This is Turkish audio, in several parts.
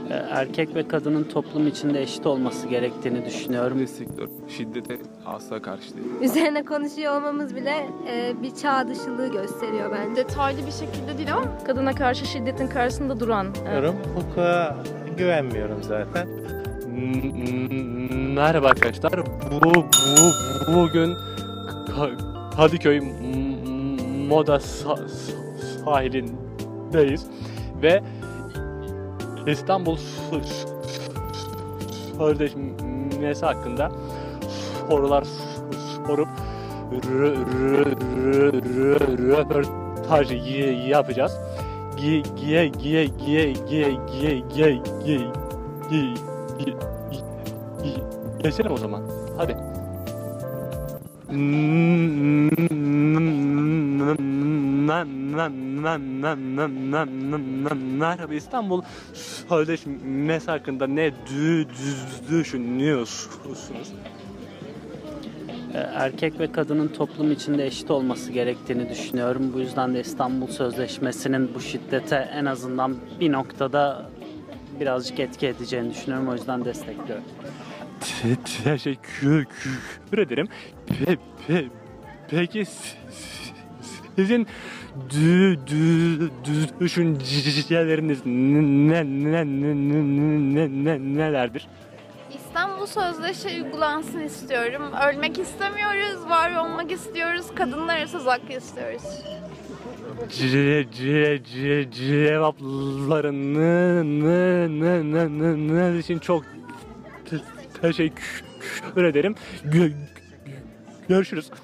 Erkek ve kadının toplum içinde eşit olması gerektiğini düşünüyorum. Destekliyorum. Şiddete asla karşı değilim. Üzerine konuşuyor olmamız bile bir çağ dışılığı gösteriyor bence. Detaylı bir şekilde değil ama kadına karşı şiddetin karşısında duran. Hukuka güvenmiyorum zaten. Merhaba arkadaşlar. Bugün Kadıköy Moda sahilindeyiz ve İstanbul Sözleşmesi hakkında sorular sorup röportaj yapacağız. Geçelim o zaman. Hadi. Merhaba, İstanbul Sözleşmesi hakkında ne düşünüyorsunuz? Erkek ve kadının toplum içinde eşit olması gerektiğini düşünüyorum. Bu yüzden de İstanbul Sözleşmesi'nin bu şiddete en azından bir noktada birazcık etki edeceğini düşünüyorum. O yüzden destekliyorum. Teşekkür ederim. Peki sizin düşünceleriniz nelerdir? İstanbul Sözleşmesi uygulansın istiyorum. Ölmek istemiyoruz, var olmak istiyoruz. Kadınlara söz hakkı istiyoruz. Cevaplarınız için çok teşekkür ederim. Görüşürüz.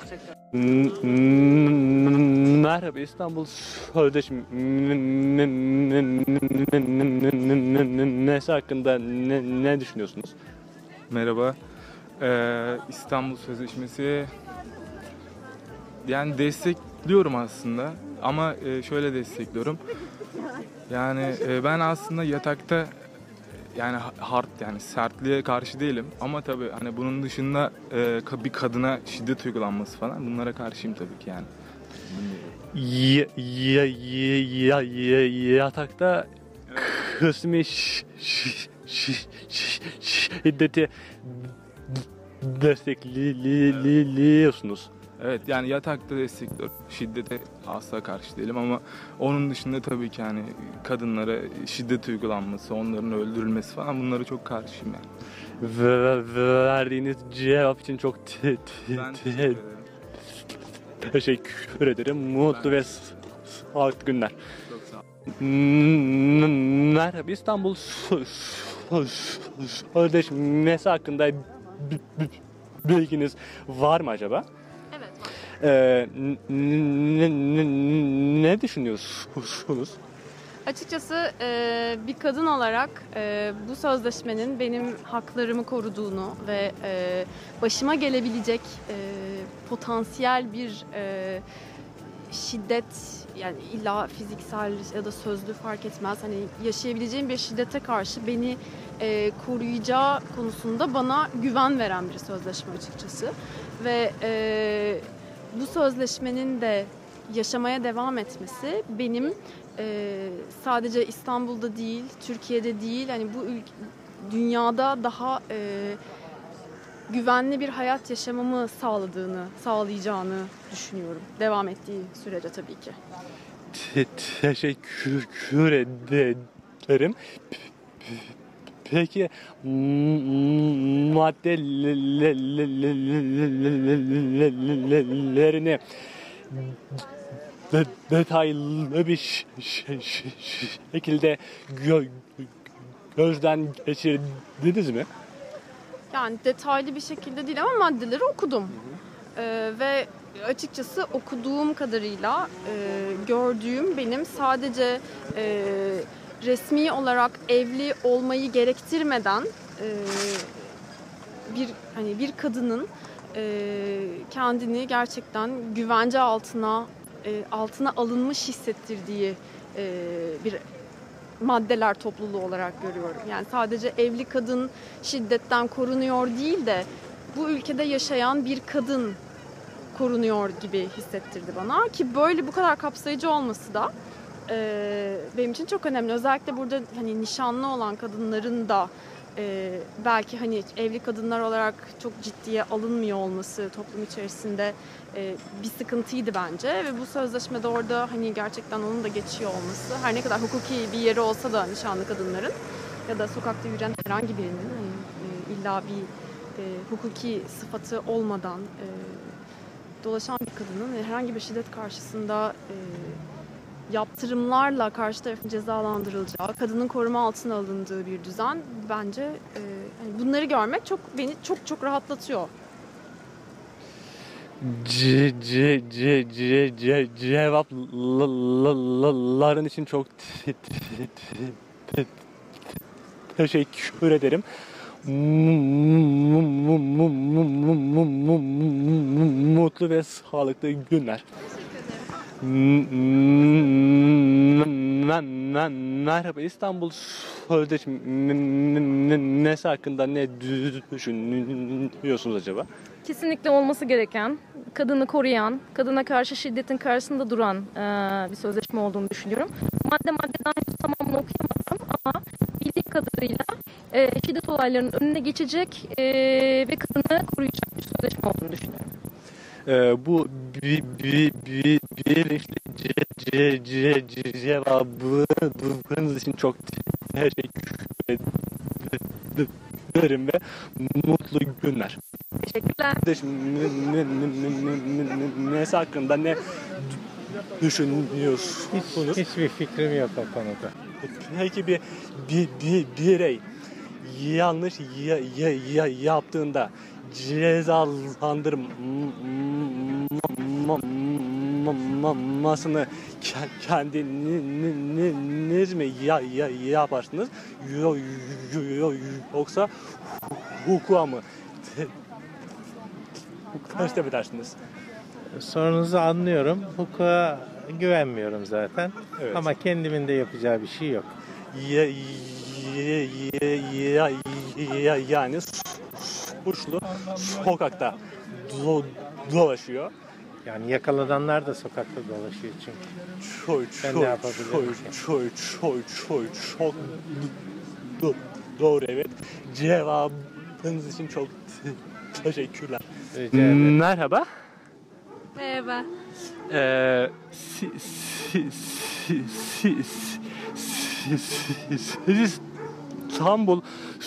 Merhaba, İstanbul Sözleşmesi hakkında ne düşünüyorsunuz? Merhaba. İstanbul Sözleşmesi yani destekliyorum aslında ama şöyle destekliyorum. Yani ben aslında yatakta yani hard yani sertliğe karşı değilim ama tabii hani bunun dışında bir kadına şiddet uygulanması falan bunlara karşıyım tabii ki yani. Yatakta kısmi şiddeti destekliyorsunuz. Evet yani yatakta destekliyorum. Şiddete asla karşı değilim ama onun dışında tabii ki hani kadınlara şiddet uygulanması, onların öldürülmesi falan bunlara çok karşıyım yani. Verdiğiniz cevap için çok teşekkür ederim. Mutlu ve sağlıklı günler. Çok sağ olun. Merhaba, İstanbul Sözleşmesi hakkında bilginiz var mı acaba? Evet. Ne düşünüyorsunuz? Açıkçası bir kadın olarak bu sözleşmenin benim haklarımı koruduğunu ve başıma gelebilecek potansiyel bir şiddet, yani illa fiziksel ya da sözlü fark etmez, hani yaşayabileceğim bir şiddete karşı beni koruyacağı konusunda bana güven veren bir sözleşme açıkçası. Ve bu sözleşmenin de yaşamaya devam etmesi benim sadece İstanbul'da değil, Türkiye'de değil, hani bu dünyada daha güvenli bir hayat yaşamamı sağlayacağını düşünüyorum. Devam ettiği sürece tabii ki. Teşekkür ederim. Peki maddelerini detaylı bir şekilde gözden geçirdiniz mi? Yani detaylı bir şekilde değil ama maddeleri okudum. Ve açıkçası okuduğum kadarıyla gördüğüm benim sadece resmi olarak evli olmayı gerektirmeden bir kadının kendini gerçekten güvence altına alınmış hissettirdiği bir maddeler topluluğu olarak görüyorum. Yani sadece evli kadın şiddetten korunuyor değil de bu ülkede yaşayan bir kadın korunuyor gibi hissettirdi bana, ki böyle bu kadar kapsayıcı olması da benim için çok önemli. Özellikle burada hani nişanlı olan kadınların da belki hani evli kadınlar olarak çok ciddiye alınmıyor olması toplum içerisinde bir sıkıntıydı bence ve bu sözleşmede orada hani gerçekten onun da geçiyor olması, her ne kadar hukuki bir yeri olsa da nişanlı kadınların ya da sokakta yürüyen herhangi birinin hani, illa bir hukuki sıfatı olmadan dolaşan bir kadının herhangi bir şiddet karşısında yaptırımlarla karşı tarafın cezalandırılacağı, kadının koruma altına alındığı bir düzen bence hani bunları görmek beni çok rahatlatıyor. Cevapların için çok teşekkür ederim. Mutlu ve sağlıklı günler. Merhaba, İstanbul Sözleşmesi hakkında ne düşünüyorsunuz acaba? Kesinlikle olması gereken, kadını koruyan, kadına karşı şiddetin karşısında duran bir sözleşme olduğunu düşünüyorum. Maddeden henüz tamamını okuyamadım ama bildiğim kadarıyla şiddet olaylarının önüne geçecek ve kadını koruyacak bir sözleşme olduğunu düşünüyorum. Bu bilinçli cevabınız için çok teşekkür ederim ve mutlu günler. Teşekkürler. Nesi hakkında ne düşünüyorsunuz? Hiçbir fikrim yok o konuda. Peki bir birey yanlış yaptığında cezalandırmasını kendiniz mi yaparsınız yoksa hukuka mı teslim edersiniz? Sorunuzu anlıyorum. Hukuka güvenmiyorum zaten. Evet. Ama kendimin de yapacağı bir şey yok. Yani suçlu sokakta dolaşıyor. Yani yakalananlar da sokakta dolaşıyor çünkü. Ben ne yapabilirim ki? Çok doğru, evet. Cevabınız için çok teşekkürler. Rica ederim. Merhaba. Merhaba. Siz İstanbul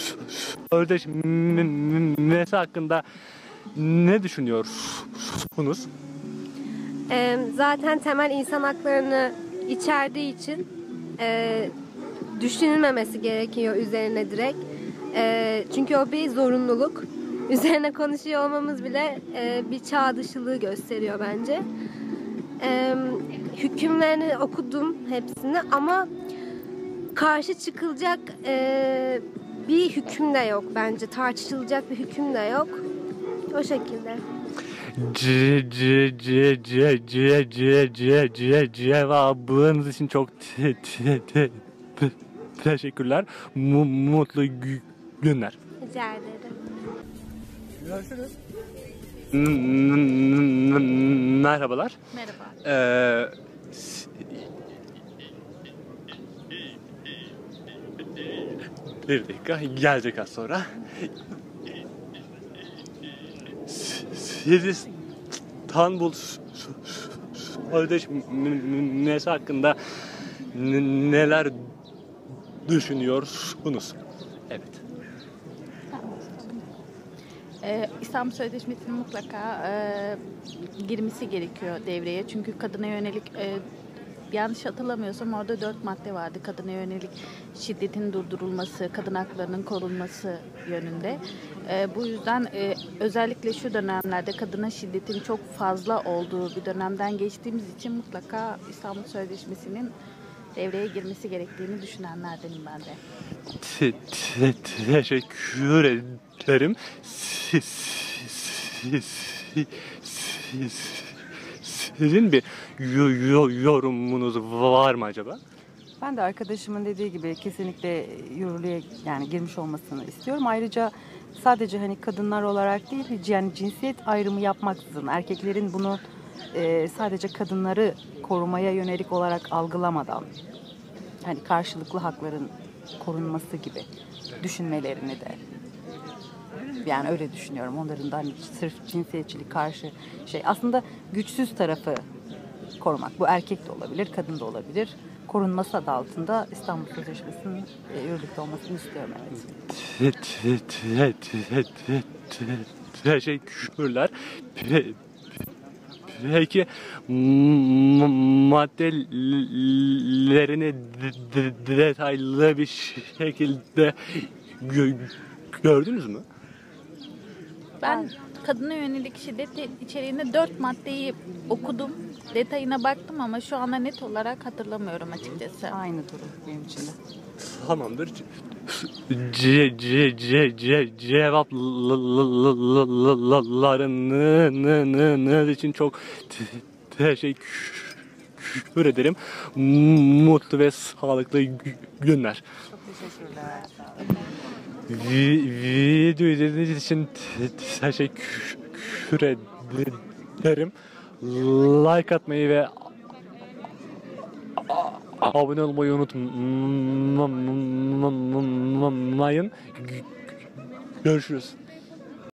Sözleşmesi hakkında ne düşünüyorsunuz? Zaten temel insan haklarını içerdiği için düşünülmemesi gerekiyor üzerine direkt. Çünkü o bir zorunluluk. Üzerine konuşuyor olmamız bile bir çağ dışılığı gösteriyor bence. Hükümlerini okudum hepsini ama karşı çıkılacak bir hüküm de yok bence. Tartışılacak bir hüküm de yok. O şekilde. Cevabınız için çok teşekkürler. Mutlu günler. Rica ederim. Merhabalar. Merhaba. Bir dakika, gelecek az sonra. Siz İstanbul Sözleşmesi hakkında neler düşünüyorsunuz? Evet. İstanbul Sözleşmesi'nin mutlaka girmesi gerekiyor devreye. Çünkü kadına yönelik yanlış hatırlamıyorsam orada 4 madde vardı. Kadına yönelik şiddetin durdurulması, kadın haklarının korunması yönünde. Bu yüzden özellikle şu dönemlerde kadına şiddetin çok fazla olduğu bir dönemden geçtiğimiz için mutlaka İstanbul Sözleşmesi'nin devreye girmesi gerektiğini düşünenlerdenim ben de. Teşekkür ederim. Sizin bir yorumunuz var mı acaba? Ben de arkadaşımın dediği gibi kesinlikle yürürlüğe yani girmiş olmasını istiyorum. Ayrıca sadece hani kadınlar olarak değil, yani cinsiyet ayrımı yapmaksızın erkeklerin bunu sadece kadınları korumaya yönelik olarak algılamadan, hani karşılıklı hakların korunması gibi düşünmelerini de, yani öyle düşünüyorum. Onların da hani sırf cinsiyetçilik karşı aslında güçsüz tarafı korumak. Bu erkek de olabilir, kadın da olabilir. Korunması adı altında İstanbul Sözleşmesi'nin yürürlükte olmasını istiyorum. Teşekkürler. Peki maddelerini detaylı bir şekilde gördünüz mü? Ben kadına yönelik şiddet içeriğinde 4 maddeyi okudum. Detayına baktım ama şu anda net olarak hatırlamıyorum açıkçası. Aynı durum benim için de. Tamamdır. Cevaplarınız için çok teşekkür ederim. Mutlu ve sağlıklı günler. Çok teşekkürler. Video izlediğiniz için teşekkür ederim. Like atmayı ve abone olmayı unutmayın. Görüşürüz.